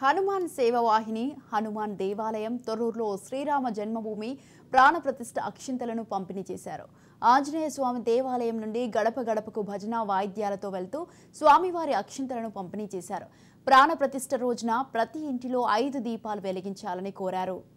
హనుమాన్ సేవవాహిని హనుమాన్ దేవాలయం తొర్రూరులో శ్రీరామ జన్మభూమి ప్రాణప్రతిష్ఠ అక్షింతలను పంపిణీ చేశారు. ఆంజనేయ స్వామి దేవాలయం నుండి గడప గడపకు భజన వాయిద్యాలతో వెళ్తూ స్వామివారి అక్షింతలను పంపిణీ చేశారు. ప్రాణప్రతిష్ఠ రోజున ప్రతి ఇంటిలో 5 దీపాలు వెలిగించాలని కోరారు.